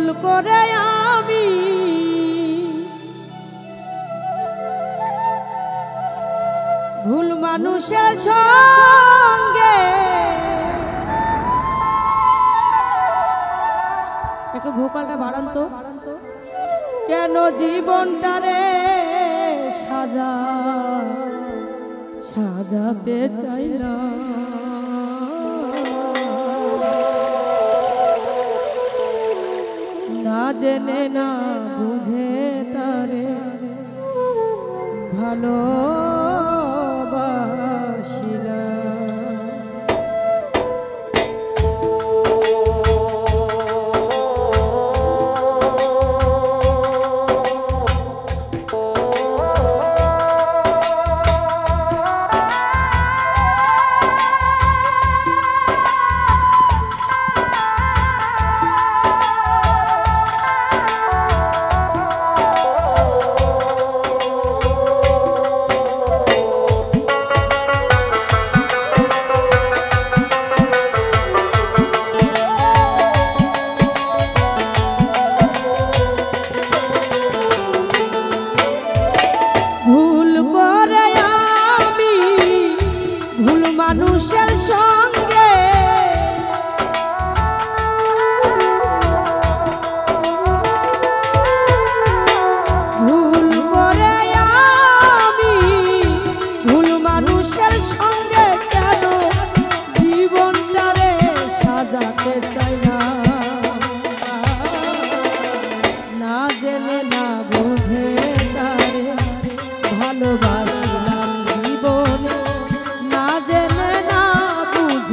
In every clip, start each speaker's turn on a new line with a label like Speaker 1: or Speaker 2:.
Speaker 1: করে আমি ভুল মানুষের সঙ্গে একটু ভোকালটা বাড়ান তো কেন জীবনটারে সাজাতে চাইলাম না জেনে না বুঝে তারে ভালোবাসিলাম। মানুষের সঙ্গে ভুল করে আমি ভুল মানুষের সঙ্গে কেন জীবনটারে সাজাতে চাই না জেনে না বুঝে তারে ভালোবাসলাম জীবনে না জেনে না বুঝে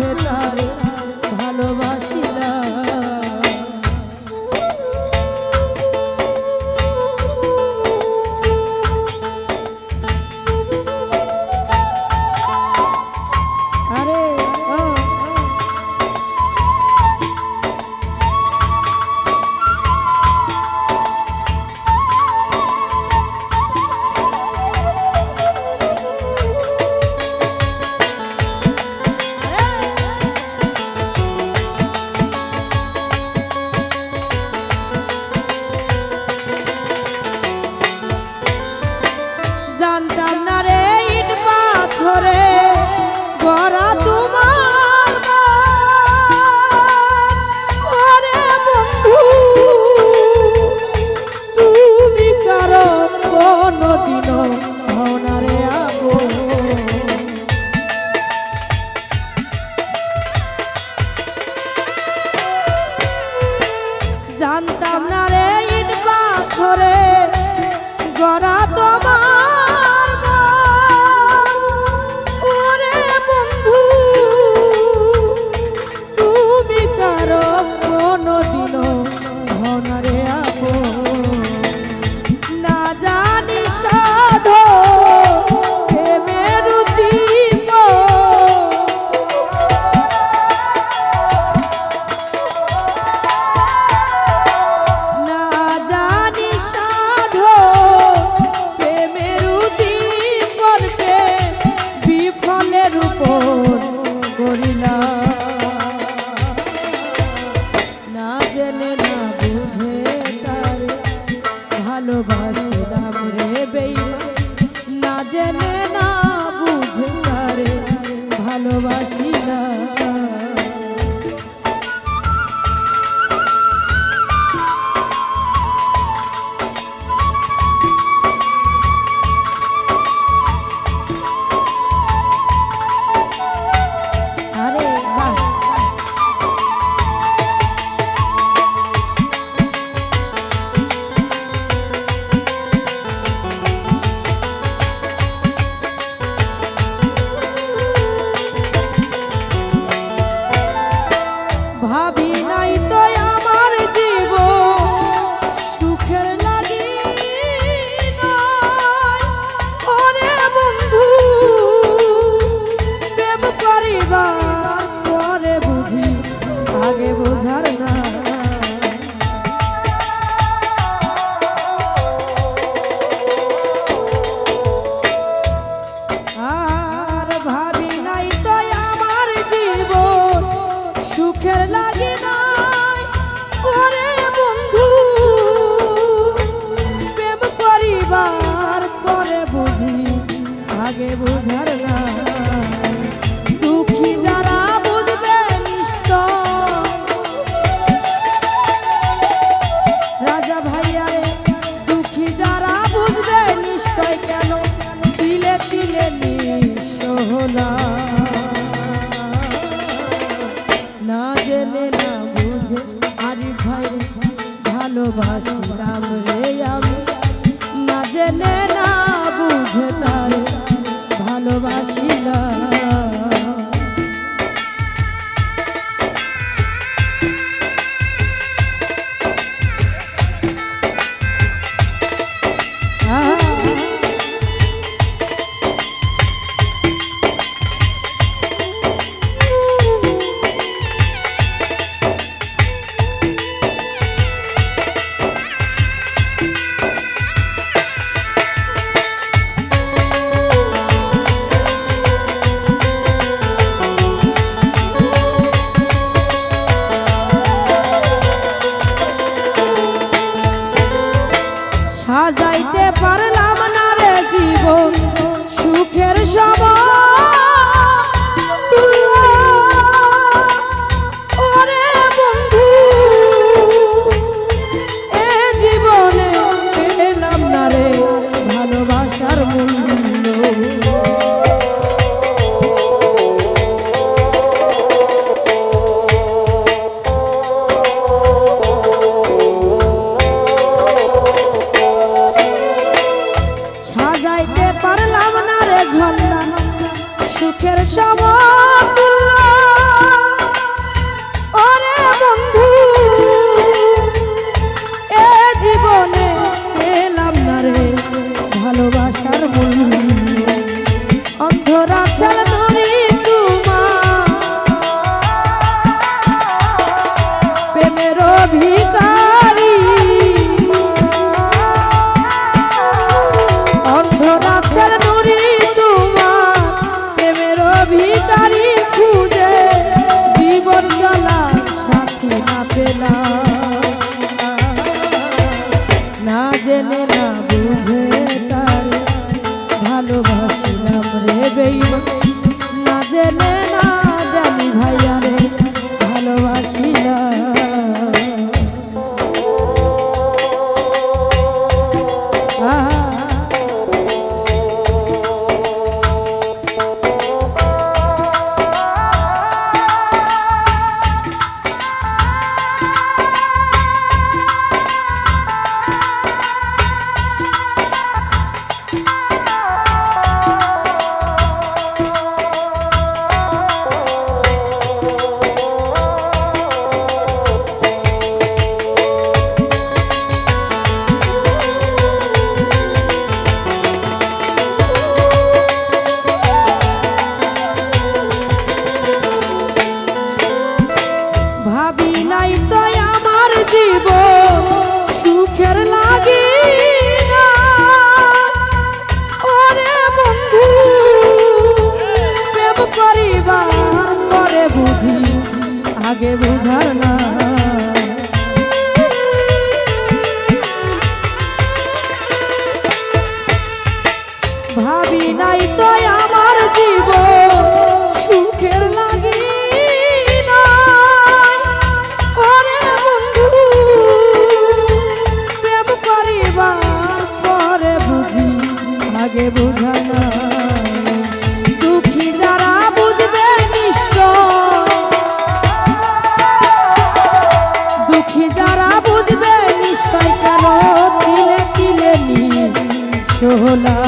Speaker 1: আগে বুঝার না দুঃখী যারা বুঝবে নিশ্চয় রাজা ভাইয়ারে দুঃখী যারা বুঝবে নিশ্চয় কেন তিলে তিলে নিঃসহনা না জেনে না বুঝে আরে ভাই ভালোবাসিলাম রে আমি না জেনে না বুঝে তারে ভালোবাসিলাম সাজাইতে পারলাম না রে জীবন সুখের ওরে বন্ধু এ জীবনে পেলাম না রে ভালোবাসার মূল্য সাজাইতে পারলাম না রে ঝন্ডা সুখের সমতুল্য ওরে বন্ধু এ জীবনে পেলাম না রে ভালোবাসার মূল্য অন্ধরা চাল ধরি তোমার প্রেমের ভিখারি ভিখারি খুঁজে জীবন চলা সাথী না পেলাম না জেনে না বুঝে তারে ভালোবাসিলাম রে বেঈমান না জেনে না জানি ভাইয়া রে ভালোবাসিলাম ভাবি নাই তো আমার জীবন সুখের লাগি না ওরে বন্ধু প্রেম করিবার পরে বুঝি আগে বুঝার না ভাবি নাই তো আমার জীবন সুখের লাগি আগে বুঝা না দুঃখী যারা বুঝবে নিশ্চয় দুঃখী যারা বুঝবে নিশ্চয় কেন তিলে তিলে নিঃসহলা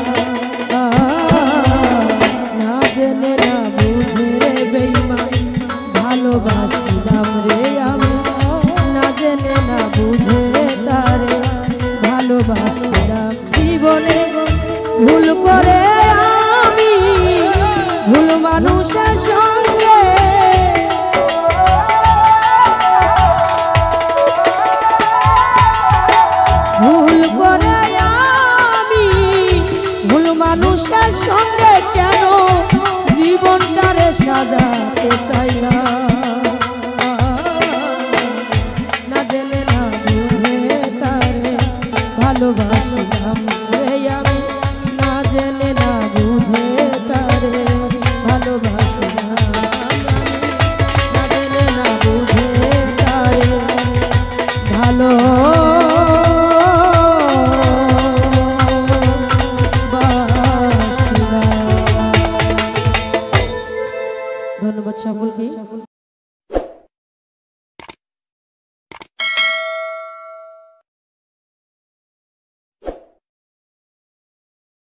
Speaker 1: না জেনে না বুঝে রে বেঈমান ভালোবাসিলাম রে আমি না জেনে না বুঝে তারে ভালোবাসিলাম জীবনে ভুল করে আমি ভুল মানুষের সঙ্গে ভুল করে আমি ভুল মানুষের সঙ্গে কেন জীবনটারে সাজাতে চাইলাম না জেনে না বুঝে তারে ভালোবাসিলাম রে আমি না জেনে না বুঝে ধন্যবাদ সকলকে।